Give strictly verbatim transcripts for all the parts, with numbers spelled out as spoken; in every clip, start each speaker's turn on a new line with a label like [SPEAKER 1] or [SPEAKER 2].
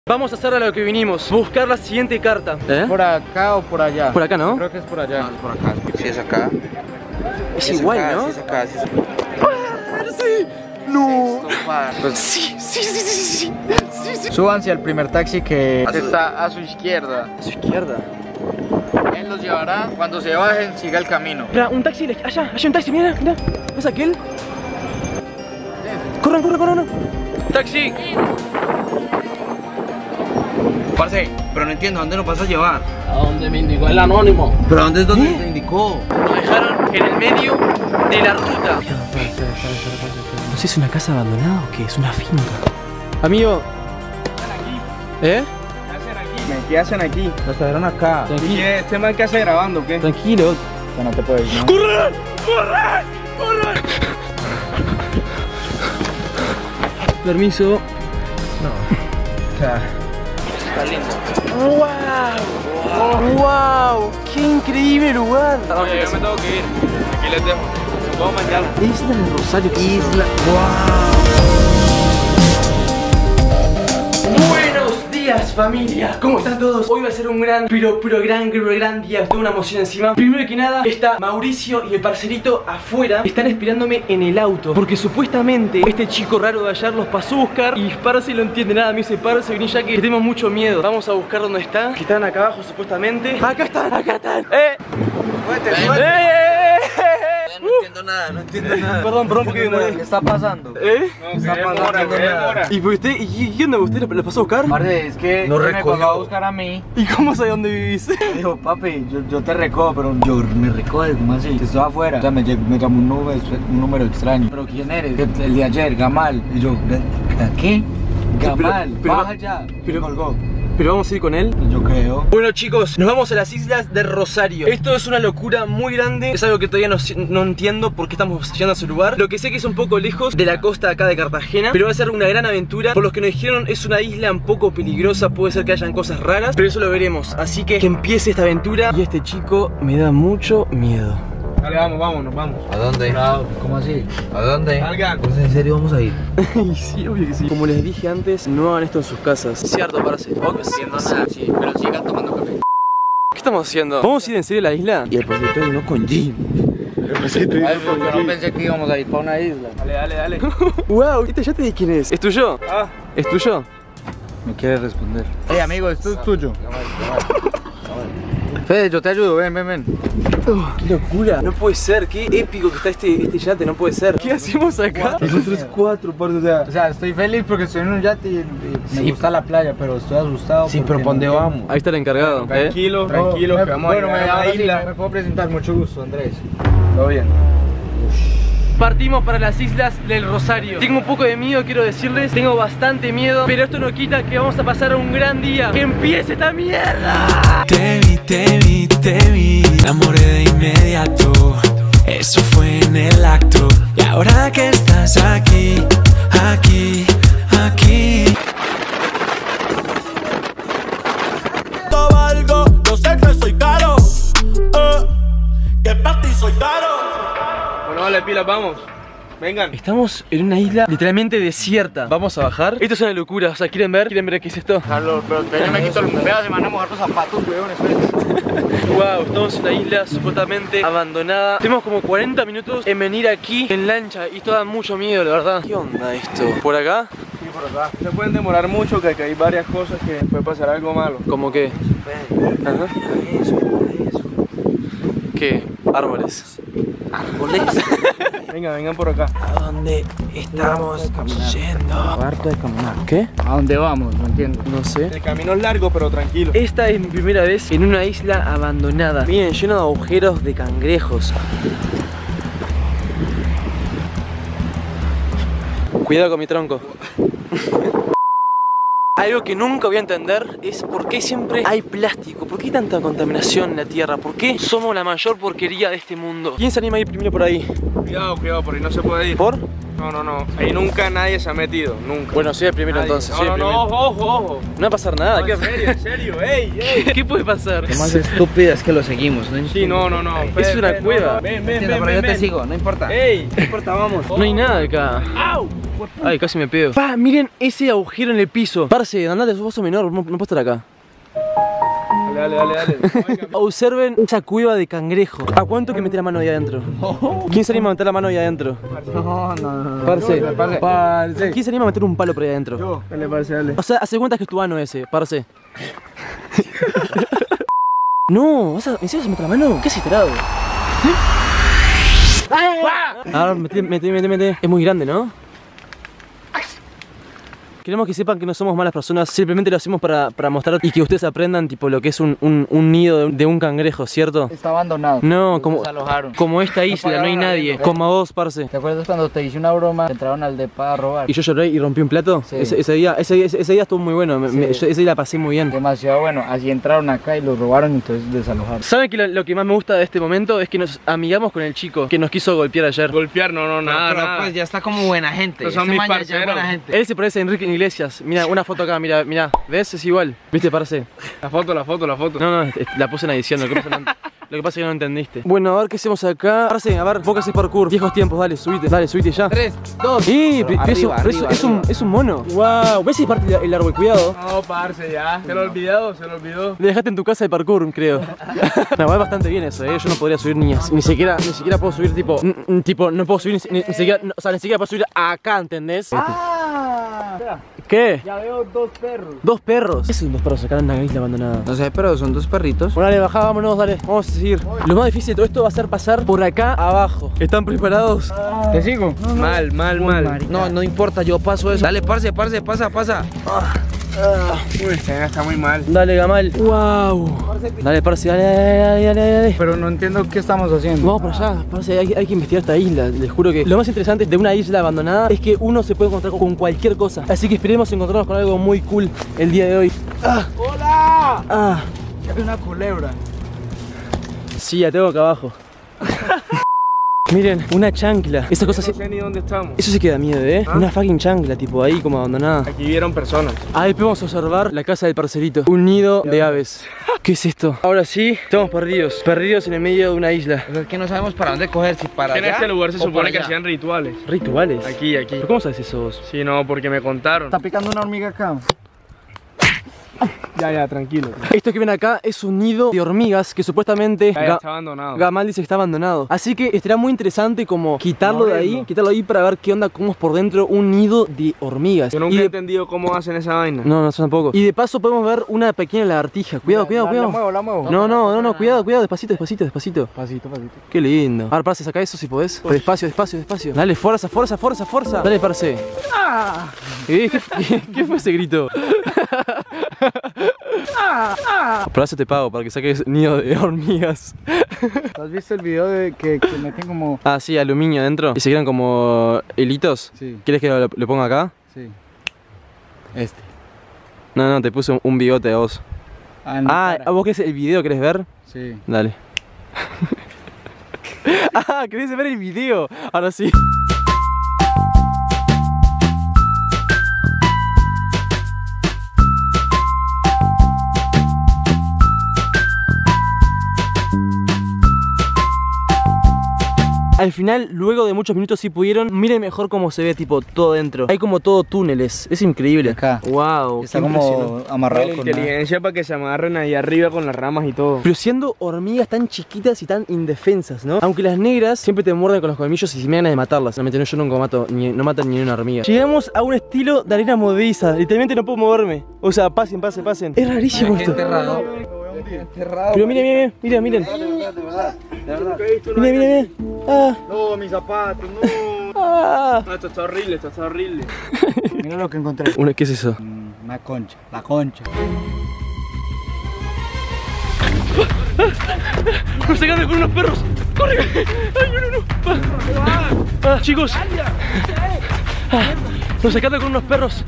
[SPEAKER 1] Vamos a hacer a lo que vinimos, buscar la siguiente carta. ¿Eh?
[SPEAKER 2] ¿Por acá o por allá?
[SPEAKER 1] Por acá, ¿no?
[SPEAKER 2] Creo que es por allá.
[SPEAKER 3] No, es por acá. Si es acá.
[SPEAKER 1] Es
[SPEAKER 3] Si
[SPEAKER 1] igual,
[SPEAKER 3] acá,
[SPEAKER 1] ¿no?
[SPEAKER 3] Si es acá, si es acá.
[SPEAKER 1] Sí. No.
[SPEAKER 3] Pues,
[SPEAKER 1] Sí, sí, sí, sí, sí, sí, sí, sí.
[SPEAKER 2] Súbanse al primer taxi que
[SPEAKER 3] A su-
[SPEAKER 2] está a su izquierda.
[SPEAKER 1] A su izquierda.
[SPEAKER 2] Él los llevará. Cuando se bajen, siga el camino.
[SPEAKER 1] Espera, un taxi, allá, allá hay un taxi, mira, mira. ¿Es aquel? Corran, corran, corran. Taxi.
[SPEAKER 3] parce, pero no entiendo, ¿a dónde nos vas a llevar?
[SPEAKER 4] ¿A dónde me indicó el anónimo?
[SPEAKER 3] ¿Pero a dónde es donde
[SPEAKER 1] ¿Eh?
[SPEAKER 3] te indicó?
[SPEAKER 1] Nos dejaron en el medio de la ruta. No sé, ¿es una casa abandonada o qué? Es una finca. Amigo. ¿Eh?
[SPEAKER 5] ¿Qué hacen aquí?
[SPEAKER 3] Nos trajeron acá.
[SPEAKER 5] ¿Y qué? ¿Este man qué hace grabando o qué?
[SPEAKER 1] Tranquilo.
[SPEAKER 2] Ya no te puedes, ¿no?
[SPEAKER 1] ¡Corran! ¡Corran! ¡Corran! Permiso.
[SPEAKER 2] O sea,
[SPEAKER 3] Está lindo.
[SPEAKER 1] ¡Wow! ¡Wow! ¡Qué increíble lugar!
[SPEAKER 5] Oye, yo me tengo que ir. Aquí les dejo. Nos vemos mañana.
[SPEAKER 1] Isla de Rosario.
[SPEAKER 3] Isla.
[SPEAKER 1] Buenos días, familia. ¿Cómo están todos? Hoy va a ser un gran, pero, pero gran, pero gran día. Tengo una emoción encima. Primero que nada, está Mauricio y el parcerito afuera. Están esperándome en el auto, porque supuestamente este chico raro de allá los pasó a buscar. Y Parce no entiende nada. Me dice, Parce, vení ya que tenemos mucho miedo. Vamos a buscar dónde está. Que están acá abajo, supuestamente. Acá están, acá están. ¡Eh!
[SPEAKER 3] Muévete,
[SPEAKER 1] ¡Eh!
[SPEAKER 3] muévete.
[SPEAKER 1] ¡Eh!
[SPEAKER 3] No entiendo nada, no entiendo nada.
[SPEAKER 1] Perdón, perdón, porque demoré.
[SPEAKER 2] ¿qué está pasando?
[SPEAKER 1] ¿Eh?
[SPEAKER 5] No, que demora, que demora.
[SPEAKER 1] ¿Y por usted? ¿Y qué onda? ¿Usted lo pasó a buscar?
[SPEAKER 2] Parce, es que
[SPEAKER 3] No
[SPEAKER 2] él me
[SPEAKER 3] recogió.
[SPEAKER 2] pasó a buscar a mí.
[SPEAKER 1] ¿Y cómo sabe dónde vivís?
[SPEAKER 2] Me dijo, papi, yo, yo te recojo, pero yo me recojo, ¿cómo así? Que estoy afuera. O sea, me, llegó- me llamó un número, un número extraño. ¿Pero quién eres? El, el de ayer, Gamal. Y yo, ¿qué? Gamal,
[SPEAKER 1] pero-
[SPEAKER 2] baja ya.
[SPEAKER 1] pero-
[SPEAKER 2] Y colgó.
[SPEAKER 1] ¿Pero vamos a ir con él?
[SPEAKER 2] Yo creo.
[SPEAKER 1] Bueno, chicos, nos vamos a las islas de Rosario. Esto es una locura muy grande. Es algo que todavía no, no entiendo por qué estamos llegando a su lugar. Lo que sé que es un poco lejos de la costa acá de Cartagena, pero va a ser una gran aventura. Por los que nos dijeron, es una isla un poco peligrosa. Puede ser que hayan cosas raras, pero eso lo veremos. Así que que empiece esta aventura. Y este chico me da mucho miedo.
[SPEAKER 5] Dale, vamos, vamos, nos vamos.
[SPEAKER 3] ¿A dónde?
[SPEAKER 2] ¿Cómo así?
[SPEAKER 3] ¿A dónde?
[SPEAKER 5] Salgan.
[SPEAKER 3] Pues en serio vamos a ir.
[SPEAKER 1] Y sí, obvio que sí. Como les dije antes, no hagan esto en sus casas. Cierto, parce.
[SPEAKER 3] No entiendo nada, sí, pero sigan tomando café.
[SPEAKER 1] ¿Qué estamos haciendo? ¿Vamos a ir en serio a la isla?
[SPEAKER 3] Y el porcito vino con Jim.
[SPEAKER 2] Ay, yo no pensé que íbamos a ir para una isla.
[SPEAKER 5] Dale, dale, dale.
[SPEAKER 1] Wow, este ya te di quién es. ¿Es tuyo?
[SPEAKER 5] Ah,
[SPEAKER 1] ¿Es tuyo?
[SPEAKER 2] Me quiere responder. Hey, amigo, esto es tuyo. Fede, yo te ayudo, ven, ven, ven.
[SPEAKER 1] Oh, ¡qué locura! No puede ser, qué épico que está este, este yate, no puede ser. ¿Qué hacemos acá?
[SPEAKER 2] Nosotros cuatro, por o sea. O sea, estoy feliz porque estoy en un yate y, y me
[SPEAKER 3] Sí.
[SPEAKER 2] gusta la playa, pero estoy asustado.
[SPEAKER 3] Sí,
[SPEAKER 2] porque
[SPEAKER 3] pero ¿para dónde
[SPEAKER 2] no-
[SPEAKER 3] vamos?
[SPEAKER 1] Ahí está el encargado. ¿eh?
[SPEAKER 5] tranquilo,
[SPEAKER 2] Oh,
[SPEAKER 5] tranquilo,
[SPEAKER 2] me-
[SPEAKER 5] que vamos
[SPEAKER 2] bueno,
[SPEAKER 5] a
[SPEAKER 2] me,
[SPEAKER 5] llegar a
[SPEAKER 2] ahora
[SPEAKER 5] la
[SPEAKER 2] sí,
[SPEAKER 5] isla.
[SPEAKER 2] me puedo presentar, mucho gusto, Andrés.
[SPEAKER 5] Todo bien.
[SPEAKER 1] Partimos para las islas del Rosario. Tengo un poco de miedo, quiero decirles. Tengo bastante miedo, pero esto no quita que vamos a pasar un gran día. ¡Que empiece esta mierda!
[SPEAKER 6] Te vi, te vi, te vi, me enamoré de inmediato. Eso fue en el acto. Y ahora que estás aquí, aquí, aquí.
[SPEAKER 7] Todo valgo, yo sé que soy caro, eh, que para ti soy caro.
[SPEAKER 5] Bueno, dale, pilas, vamos. Vengan.
[SPEAKER 1] Estamos en una isla literalmente desierta. Vamos a bajar. Esto es una locura, o sea, ¿quieren ver? ¿Quieren ver qué es esto?
[SPEAKER 2] Carlos, pero yo me quito los pedos, se me van a mojar los zapatos, weón,
[SPEAKER 1] Wow, estamos en una isla supuestamente abandonada. Tenemos como cuarenta minutos en venir aquí en lancha y esto da mucho miedo, la verdad. ¿Qué onda esto? ¿Por acá?
[SPEAKER 5] Sí, por acá. Se pueden demorar mucho, que aquí hay varias cosas que puede pasar algo malo.
[SPEAKER 1] ¿Cómo qué? Ajá. ¿Qué? Árboles.
[SPEAKER 3] ¿Árboles?
[SPEAKER 5] Venga, vengan por acá.
[SPEAKER 1] ¿A dónde estamos yendo?
[SPEAKER 2] Harto de caminar.
[SPEAKER 1] ¿Qué?
[SPEAKER 2] ¿A dónde vamos? No entiendo.
[SPEAKER 1] No sé.
[SPEAKER 5] El camino es largo, pero tranquilo.
[SPEAKER 1] Esta es mi primera vez en una isla abandonada. Miren, lleno de agujeros de cangrejos. Cuidado con mi tronco. Algo que nunca voy a entender es por qué siempre hay plástico. ¿Por qué hay tanta contaminación en la tierra? ¿Por qué somos la mayor porquería de este mundo? ¿Quién se anima a ir primero por ahí?
[SPEAKER 5] Cuidado, cuidado, por ahí no se puede ir.
[SPEAKER 1] ¿Por?
[SPEAKER 5] No, no, no. Ahí nunca nadie se ha metido, nunca.
[SPEAKER 1] Bueno, soy el primero
[SPEAKER 5] Nadie.
[SPEAKER 1] entonces.
[SPEAKER 5] No,
[SPEAKER 1] soy el
[SPEAKER 5] no, no,
[SPEAKER 1] primero.
[SPEAKER 5] ojo, ojo, ojo.
[SPEAKER 1] No va a pasar nada.
[SPEAKER 5] No,
[SPEAKER 1] ¿Qué,
[SPEAKER 5] en serio, en serio, ey, ey.
[SPEAKER 1] ¿Qué puede pasar?
[SPEAKER 3] Lo más estúpido es que lo seguimos, ¿no?
[SPEAKER 5] Sí, no, no, no.
[SPEAKER 1] Es una cueva.
[SPEAKER 5] Ven, ven,
[SPEAKER 3] Entiendo,
[SPEAKER 5] ven,
[SPEAKER 3] pero
[SPEAKER 5] ven,
[SPEAKER 3] yo te
[SPEAKER 5] ven.
[SPEAKER 3] sigo, no importa.
[SPEAKER 5] Ey, no importa, vamos.
[SPEAKER 1] No hay nada acá.
[SPEAKER 5] ¡Au!
[SPEAKER 1] Ay, casi me pedo. Pa, miren ese agujero en el piso. Parce, andate, vos sos menor, no, no puedo estar acá.
[SPEAKER 5] Dale, dale, dale, dale.
[SPEAKER 1] Observen esa cueva de cangrejo. ¿A cuánto que mete la mano ahí adentro? ¿Quién se anima a meter la mano ahí adentro?
[SPEAKER 2] No, no, no.
[SPEAKER 1] Parce,
[SPEAKER 2] Parce.
[SPEAKER 1] parce. ¿Quién se anima a meter un palo por ahí adentro?
[SPEAKER 2] Yo.
[SPEAKER 5] Dale, parce, dale.
[SPEAKER 1] O sea, hace cuenta que es tu ano ese, parce. No, ¿vas a, ¿en serio se mete la mano? ¿Qué has tarado? Ahora, mete, mete, mete, mete. Es muy grande, ¿no? Queremos que sepan que no somos malas personas, simplemente lo hacemos para, para mostrar y que ustedes aprendan tipo lo que es un, un, un nido de un, de un cangrejo, ¿cierto?
[SPEAKER 2] Está abandonado.
[SPEAKER 1] No, como,
[SPEAKER 2] Desalojaron.
[SPEAKER 1] como esta isla, no hay nadie. Como a vos, parce.
[SPEAKER 2] ¿Te acuerdas cuando te hice una broma? Entraron al depa a robar.
[SPEAKER 1] Y yo lloré y rompí un plato.
[SPEAKER 2] Sí.
[SPEAKER 1] Ese, ese, día, ese, ese, ese día estuvo muy bueno, me,
[SPEAKER 2] Sí.
[SPEAKER 1] me, yo, ese día la pasé muy bien.
[SPEAKER 2] Demasiado bueno. Así entraron acá y los robaron y entonces desalojaron.
[SPEAKER 1] ¿Saben que lo, lo que más me gusta de este momento es que nos amigamos con el chico que nos quiso golpear ayer?
[SPEAKER 5] Golpear, no, no, nada,
[SPEAKER 3] Pero
[SPEAKER 5] nada.
[SPEAKER 3] pues ya está como buena gente.
[SPEAKER 5] Pero son
[SPEAKER 3] Ese
[SPEAKER 5] mis
[SPEAKER 3] man ya- ya es
[SPEAKER 5] parceros.
[SPEAKER 3] buena gente.
[SPEAKER 1] Él se parece a Enrique Iglesias. Mira, una foto acá, mira, mira. ¿Ves? Es igual. ¿Viste, parce?
[SPEAKER 5] La foto, la foto, la foto.
[SPEAKER 1] No, no, es- la puse en edición, lo que pasa, no, lo que pasa es que no entendiste. Bueno, a ver qué hacemos acá. Parce, a ver, vos que haces parkour. Viejos tiempos, dale, subite, dale, subite ya.
[SPEAKER 3] Tres, dos.
[SPEAKER 1] ¡Eh!
[SPEAKER 3] Pero
[SPEAKER 1] pero eso-
[SPEAKER 3] arriba,
[SPEAKER 1] pero eso-
[SPEAKER 3] arriba,
[SPEAKER 1] es, un,
[SPEAKER 3] arriba.
[SPEAKER 1] es un mono. ¡Wow! ¿Ves si parte el árbol? Cuidado.
[SPEAKER 5] No, parce, ya. Se lo olvidó, se lo olvidó.
[SPEAKER 1] Le dejaste en tu casa de parkour, creo. No, va bastante bien eso, eh. Yo no podría subir ni, ni siquiera, ni siquiera puedo subir tipo, n- n- tipo, no puedo subir ni, ni- ni siquiera, no, o sea, ni siquiera puedo subir acá, ¿entendés?
[SPEAKER 2] ¡Ah!
[SPEAKER 1] ¿Qué?
[SPEAKER 2] Ya veo dos perros.
[SPEAKER 1] Dos perros. ¿Qué son dos perros acá en una isla abandonada?
[SPEAKER 3] No sé, pero son dos perritos.
[SPEAKER 1] Bueno, dale, bajá, vámonos, dale. Vamos a seguir. Lo más difícil de todo esto va a ser pasar por acá abajo. ¿Están preparados?
[SPEAKER 2] ¿Te sigo?
[SPEAKER 5] Mal, mal, mal.
[SPEAKER 3] No, no importa, yo paso eso. Dale, parce, parce, pasa, pasa.
[SPEAKER 5] Uy, esta está muy mal.
[SPEAKER 1] Dale, Gamal. Wow. Dale, parce, dale, dale, dale, dale, dale.
[SPEAKER 2] Pero no entiendo qué estamos haciendo.
[SPEAKER 1] Vamos por allá, parce, hay, hay que investigar esta isla. Les juro que lo más interesante de una isla abandonada es que uno se puede encontrar con cualquier cosa. Así que esperemos encontrarnos con algo muy cool el día de hoy. Ah.
[SPEAKER 2] ¡Hola!
[SPEAKER 1] Ah.
[SPEAKER 2] Es una culebra.
[SPEAKER 1] Sí, la tengo acá abajo. Miren, una chancla. Esa cosa
[SPEAKER 5] No
[SPEAKER 1] se...
[SPEAKER 5] sé ni dónde estamos.
[SPEAKER 1] Eso sí queda miedo, ¿eh? Una fucking chancla, tipo ahí como abandonada.
[SPEAKER 5] Aquí vieron personas.
[SPEAKER 1] Ahí podemos observar la casa del parcerito. Un nido de aves. ¿Qué es esto? Ahora sí, estamos perdidos. Perdidos en el medio de una isla.
[SPEAKER 3] Es que no sabemos para dónde coger, si para
[SPEAKER 5] En
[SPEAKER 3] allá
[SPEAKER 5] este lugar se
[SPEAKER 3] o
[SPEAKER 5] supone
[SPEAKER 3] para
[SPEAKER 5] que
[SPEAKER 3] allá.
[SPEAKER 5] hacían rituales.
[SPEAKER 1] ¿Rituales?
[SPEAKER 5] Aquí, aquí.
[SPEAKER 1] ¿Pero cómo sabes eso vos?
[SPEAKER 5] Sí, no, porque me contaron.
[SPEAKER 2] Está picando una hormiga acá.
[SPEAKER 5] Ya, ya, tranquilo.
[SPEAKER 1] Esto que ven acá es un nido de hormigas que supuestamente
[SPEAKER 5] Ya, ya
[SPEAKER 1] Ga-
[SPEAKER 5] está abandonado.
[SPEAKER 1] Gamal dice que está abandonado. Así que estará muy interesante como quitarlo de ahí,
[SPEAKER 5] Moverlo.
[SPEAKER 1] quitarlo ahí para ver qué onda, cómo es por dentro un nido de hormigas.
[SPEAKER 5] Yo nunca
[SPEAKER 1] Y
[SPEAKER 5] he
[SPEAKER 1] de-
[SPEAKER 5] entendido cómo hacen esa vaina.
[SPEAKER 1] No, no, yo tampoco. Y de paso podemos ver una pequeña lagartija. Cuidado, cuidado,
[SPEAKER 2] La-
[SPEAKER 1] cuidado.
[SPEAKER 2] La muevo, la muevo.
[SPEAKER 1] No, no, no, no, cuidado, cuidado, despacito, despacito, despacito.
[SPEAKER 2] Pasito, pasito.
[SPEAKER 1] Qué lindo. Ahora, parce, saca eso si podés. Pero despacio, despacio, despacio. Dale, fuerza, fuerza, fuerza, fuerza. Dale, parce. Eh, ¿Qué, qué, qué fue ese grito? Por eso te pago, para que saques nido de hormigas.
[SPEAKER 2] ¿Has visto el video de que, que meten como...
[SPEAKER 1] Ah, sí, aluminio adentro. Y se quedan como hilitos.
[SPEAKER 2] Sí,
[SPEAKER 1] ¿Quieres que lo, lo ponga acá?
[SPEAKER 2] sí. Este.
[SPEAKER 1] No, no, te puse un, un bigote a vos.
[SPEAKER 2] Ah, en mi
[SPEAKER 1] Ah,
[SPEAKER 2] cara.
[SPEAKER 1] ¿vos querés el video? ¿Querés ver?
[SPEAKER 2] Sí.
[SPEAKER 1] Dale. Ah, ¿querés ver el video? Ahora sí. Al final, luego de muchos minutos sí pudieron. Miren mejor cómo se ve tipo todo dentro. Hay como todo túneles, es increíble.
[SPEAKER 2] Acá.
[SPEAKER 1] Wow,
[SPEAKER 2] Está
[SPEAKER 1] qué
[SPEAKER 2] como
[SPEAKER 1] impresionante.
[SPEAKER 2] amarrado
[SPEAKER 5] La
[SPEAKER 2] con una...
[SPEAKER 5] inteligencia para que se amarren ahí arriba con las ramas y todo.
[SPEAKER 1] Pero siendo hormigas tan chiquitas y tan indefensas, ¿no? Aunque las negras siempre te muerden con los colmillos y se me ganas de matarlas. Realmente no, yo nunca mato, ni, no matan ni una hormiga. Llegamos a un estilo de arena movediza. Literalmente no puedo moverme. O sea, pasen, pasen, pasen. Es rarísimo esto.
[SPEAKER 3] Enterrado.
[SPEAKER 1] Pero miren, miren, miren, miren. Miren, miren, miren. Ah,
[SPEAKER 2] No, mis zapatos, no.
[SPEAKER 1] ah.
[SPEAKER 5] No, esto está horrible, esto está horrible.
[SPEAKER 2] Mira lo que encontré.
[SPEAKER 1] Una- ¿Qué es eso?
[SPEAKER 2] Mm, Una concha, la concha.
[SPEAKER 1] ¡Nos sacan con unos perros! ¡Corre! ¡Ay, no, no, no! Ah, ah, chicos. Ah, nos sacan con unos perros.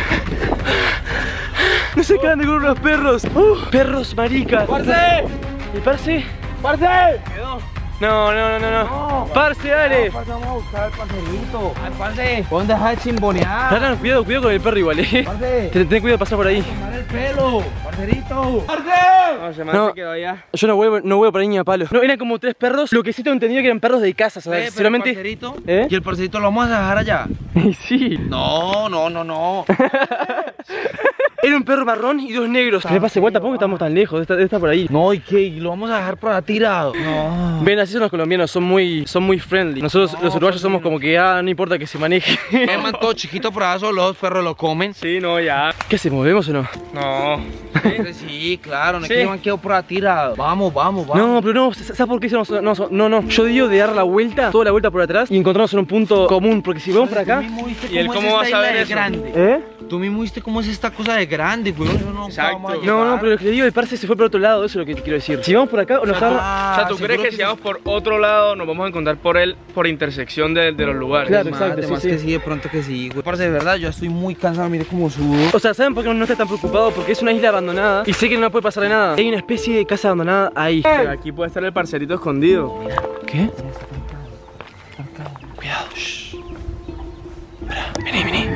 [SPEAKER 1] Nos sacan con unos perros. Uh, perros marica.
[SPEAKER 5] ¡Parce!
[SPEAKER 1] ¿Y parce?
[SPEAKER 5] ¡Parce! Quedó.
[SPEAKER 1] No, no, no, no, no. Parce, dale.
[SPEAKER 3] Vamos a buscar al parcerito. Ay, parce, ¿dónde dejar de chimbonear?
[SPEAKER 1] Claro, cuidado, cuidado con el perro igual, eh.
[SPEAKER 3] Parce,
[SPEAKER 1] Ten, ten cuidado de pasar por ahí.
[SPEAKER 3] tomar el pelo. Parcerito.
[SPEAKER 5] No, se me
[SPEAKER 1] No.
[SPEAKER 5] hace quedó allá.
[SPEAKER 1] Yo no vuelvo, no vuelvo para niña a palo. No, eran como tres perros. Lo que sí tengo entendido que eran perros de casa,
[SPEAKER 3] Eh,
[SPEAKER 1] ¿sabes?
[SPEAKER 3] pero
[SPEAKER 1] Seguramente.
[SPEAKER 3] el parcerito.
[SPEAKER 1] ¿Eh?
[SPEAKER 3] Y el parcerito lo vamos a dejar allá.
[SPEAKER 1] Sí.
[SPEAKER 3] No, no, no, no.
[SPEAKER 1] Era un perro marrón y dos negros. Que le pase igual, tampoco estamos tan lejos. Está, está por ahí.
[SPEAKER 3] No, ¿y qué? ¿Y lo vamos a dejar por allá tirado? No.
[SPEAKER 1] Ven, así son los colombianos, son muy, son muy friendly. Nosotros los uruguayos somos como que, ah, no importa que se maneje.
[SPEAKER 3] Queman todo chiquito por allá, solo los perros lo comen.
[SPEAKER 5] Sí, no, ya.
[SPEAKER 1] ¿Qué hacemos? ¿Movemos o no?
[SPEAKER 5] No.
[SPEAKER 3] Sí, claro, no es
[SPEAKER 5] Sí.
[SPEAKER 3] que llevan quedado por allá tirado. Vamos, vamos, vamos.
[SPEAKER 1] No, pero no, ¿sabes por qué? No, no, no, no. Yo digo de dar la vuelta, toda la vuelta por atrás y encontrarnos en un punto común. Porque si vamos por acá.
[SPEAKER 5] ¿Y él cómo va a saber eso?
[SPEAKER 3] Grande.
[SPEAKER 1] ¿Eh?
[SPEAKER 3] Tú mismo viste cómo es esta cosa de grande, güey. Eso no
[SPEAKER 5] Exacto.
[SPEAKER 3] vamos a
[SPEAKER 1] No,
[SPEAKER 3] llegar.
[SPEAKER 1] no, pero lo que le digo, el parce se fue por otro lado, eso es lo que te quiero decir. Si vamos por acá o nos agarra.
[SPEAKER 3] Ah,
[SPEAKER 5] O sea, ¿tú crees
[SPEAKER 3] seguro
[SPEAKER 5] que si vamos por otro lado nos vamos a encontrar por él, por intersección de, de los lugares?
[SPEAKER 1] Claro,
[SPEAKER 3] Más,
[SPEAKER 1] exacto,
[SPEAKER 3] además
[SPEAKER 1] sí, sí.
[SPEAKER 3] que sí, de pronto que sí, güey. Parce, de verdad, yo estoy muy cansado, mire cómo subo.
[SPEAKER 1] O sea, ¿saben por qué no estoy tan preocupado? Porque es una isla abandonada y sé que no puede pasar nada. Hay una especie de casa abandonada ahí.
[SPEAKER 5] Pero aquí puede estar el parcerito escondido.
[SPEAKER 1] ¿Qué? Cuidado, shh. Pará, vení, vení.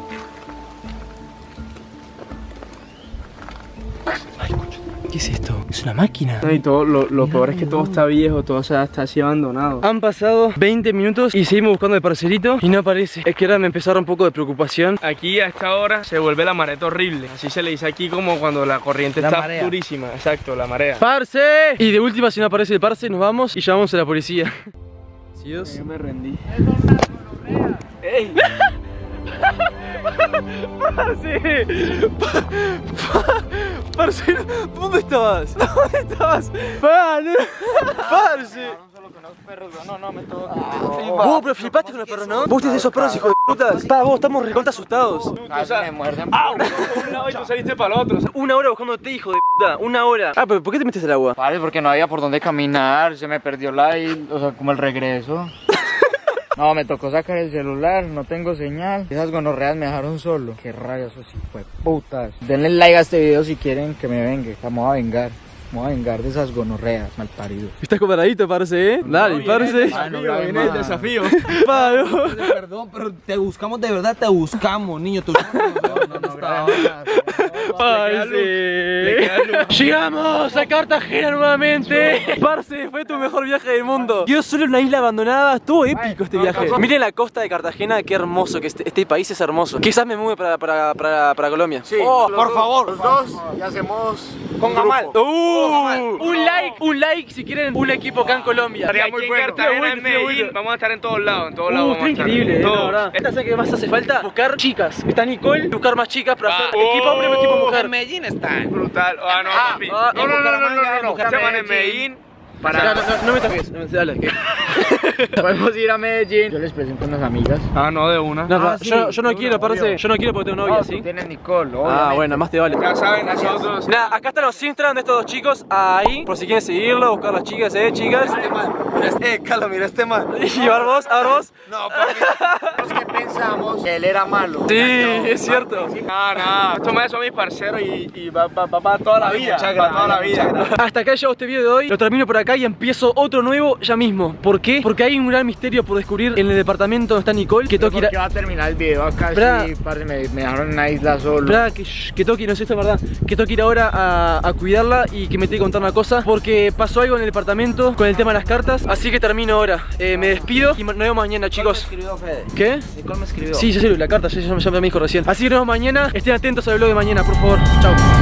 [SPEAKER 1] Ay, escucha. ¿Qué es esto? Es una máquina.
[SPEAKER 5] No, y todo, lo, lo peor es que todo está viejo, todo está, está así abandonado.
[SPEAKER 1] Han pasado veinte minutos y seguimos buscando el parcerito y no aparece. Es que ahora me empezó a dar un poco de preocupación.
[SPEAKER 5] Aquí a esta hora se vuelve la mareta horrible. Así se le dice aquí como cuando la corriente
[SPEAKER 3] La
[SPEAKER 5] está
[SPEAKER 3] marea.
[SPEAKER 5] durísima. Exacto, la marea.
[SPEAKER 1] ¡Parce! Y de última, si no aparece el parce, nos vamos y llamamos a la policía. ¿Sí, Dios?
[SPEAKER 5] Yo me rendí.
[SPEAKER 1] Parce, parce, ¿dónde estabas? ¿Dónde estabas? Pa, no. Parce.
[SPEAKER 5] No, no, me toca.
[SPEAKER 1] Vos, pero flipaste con los perros, ¿no? Vos tenés esos perros, hijo de putas. Pa, vos, estamos recontra asustados.
[SPEAKER 5] O sea,
[SPEAKER 2] me muerden.
[SPEAKER 5] un lado y tú saliste para el otro.
[SPEAKER 1] Una hora buscándote, hijo de puta. Una hora. Ah, pero ¿por qué te metes al agua?
[SPEAKER 2] Vale, porque no había por dónde caminar, se me perdió la isla, o sea, como el regreso. No, me tocó sacar el celular, no tengo señal. Esas gonorreas me dejaron solo. Qué rayos, eso sí fue putas. Denle like a este video si quieren que me venga. Vamos a vengar. Vamos a vengar de esas gonorreas, malparidos.
[SPEAKER 1] Estás comparadito, parce, ¿eh? Dale, parce.
[SPEAKER 2] Ah, no,
[SPEAKER 5] Viene
[SPEAKER 2] grave
[SPEAKER 5] el
[SPEAKER 2] más.
[SPEAKER 5] desafío.
[SPEAKER 1] Pa, no.
[SPEAKER 3] Perdón, pero te buscamos, de verdad te buscamos, niño. Tú no, no,
[SPEAKER 1] Parce. Llegamos a Cartagena nuevamente. Parce, fue tu mejor viaje del mundo. Yo solo en una isla abandonada. Estuvo épico este viaje. Miren la costa de Cartagena, qué hermoso. Que este, este país es hermoso. Quizás me mueve para, para, para, para Colombia.
[SPEAKER 2] Sí,
[SPEAKER 3] Oh,
[SPEAKER 2] los
[SPEAKER 3] por
[SPEAKER 2] dos,
[SPEAKER 3] favor.
[SPEAKER 2] Los dos y hacemos
[SPEAKER 3] Con Gamal.
[SPEAKER 1] Uh, un like, un like si quieren un equipo acá en Colombia.
[SPEAKER 5] Estaría
[SPEAKER 1] Aquí
[SPEAKER 5] muy
[SPEAKER 1] en
[SPEAKER 5] bueno.
[SPEAKER 1] Cartagena,
[SPEAKER 5] Cartagena,
[SPEAKER 1] en
[SPEAKER 5] en Medellín,
[SPEAKER 1] Medellín.
[SPEAKER 5] vamos a estar en todos lados, en todos lados
[SPEAKER 1] Uh,
[SPEAKER 5] vamos a
[SPEAKER 1] está
[SPEAKER 5] estar.
[SPEAKER 1] increíble, eh, la
[SPEAKER 5] Todos.
[SPEAKER 1] verdad. Esta sabe que más hace falta buscar chicas. Está Nicole, buscar más chicas para hacer
[SPEAKER 5] Ah,
[SPEAKER 1] equipo hombre o equipo
[SPEAKER 5] oh,
[SPEAKER 1] mujer.
[SPEAKER 3] En Medellín están.
[SPEAKER 5] Brutal. Ah, no,
[SPEAKER 3] Ah,
[SPEAKER 5] papi.
[SPEAKER 1] ah,
[SPEAKER 5] no, no, no, no, no,
[SPEAKER 3] Bucaramanga,
[SPEAKER 5] no,
[SPEAKER 3] no,
[SPEAKER 5] no. Se van en
[SPEAKER 3] Medellín.
[SPEAKER 5] Medellín.
[SPEAKER 1] No,
[SPEAKER 5] Para...
[SPEAKER 1] no, no, no me toques, no me dale, ¿qué?
[SPEAKER 2] Podemos ir a Medellín. Yo les presento unas amigas.
[SPEAKER 5] Ah, no, de una.
[SPEAKER 1] No,
[SPEAKER 2] Ah,
[SPEAKER 1] pa-
[SPEAKER 2] sí,
[SPEAKER 1] yo, yo no
[SPEAKER 2] de
[SPEAKER 1] quiero,
[SPEAKER 2] una,
[SPEAKER 1] parce,
[SPEAKER 2] obvio.
[SPEAKER 1] yo no quiero porque tengo novia,
[SPEAKER 2] No,
[SPEAKER 1] ¿sí?
[SPEAKER 2] tú tienes Nicole,
[SPEAKER 1] Ah,
[SPEAKER 2] obviamente.
[SPEAKER 1] bueno, más te vale.
[SPEAKER 5] Ya saben, nosotros.
[SPEAKER 1] Nada, acá están los Instagram de estos dos chicos, ahí, por si quieren seguirlo, buscar las chicas, eh, chicas.
[SPEAKER 3] Mira este, Calo, mira este man.
[SPEAKER 1] Y Barbos, Barbos.
[SPEAKER 2] No, porque los que pensamos que él era malo.
[SPEAKER 1] Sí, es cierto.
[SPEAKER 5] Nada, nada. Estos más son mis parceros y, y va, va, va para toda la vida.
[SPEAKER 3] Muchas
[SPEAKER 5] Para toda la
[SPEAKER 3] gracias,
[SPEAKER 5] vida.
[SPEAKER 1] Hasta acá llegó este video de hoy, lo termino por acá y empiezo otro nuevo ya mismo. ¿Por qué? Porque hay un gran misterio por descubrir en el departamento donde está Nicole, que tengo que ir
[SPEAKER 2] ¿Por qué
[SPEAKER 1] a...
[SPEAKER 2] va a terminar el video acá?
[SPEAKER 1] Espera.
[SPEAKER 2] Sí, parce, me, me dejaron en una isla solo.
[SPEAKER 1] Esperá, que, shh, que tengo que ir, no sé, esto es verdad, que tengo que ir ahora a, a cuidarla y que me tengo que contar una cosa, porque pasó algo en el departamento con el tema de las cartas, así que termino ahora. Eh, me despido y nos vemos mañana, chicos.
[SPEAKER 3] Me escribió Fede.
[SPEAKER 1] ¿Qué?
[SPEAKER 3] Nicole me escribió.
[SPEAKER 1] Sí, ya sé, la carta, ya, ya me dijo recién. Así que nos vemos mañana, estén atentos al vlog de mañana, por favor. Chao.